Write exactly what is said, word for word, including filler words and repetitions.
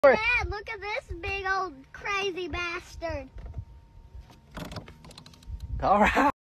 Dad, look at this big old crazy bastard. All right.